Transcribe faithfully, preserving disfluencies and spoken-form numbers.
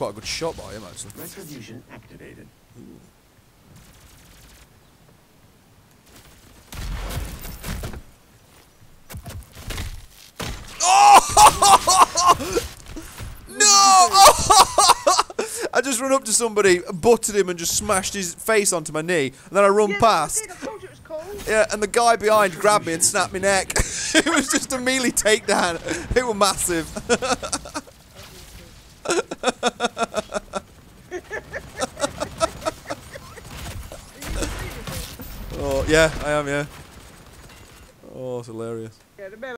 quite a good shot by him, actually. Retribution activated. Ooh. Oh! No! I just run up to somebody, butted him, and just smashed his face onto my knee. And then I run Yeah, past. I did, I told you it was cold. Yeah, and the guy behind grabbed me and snapped my neck. It was just a melee takedown. It was massive. Oh, yeah, I am, yeah. Oh, it's hilarious.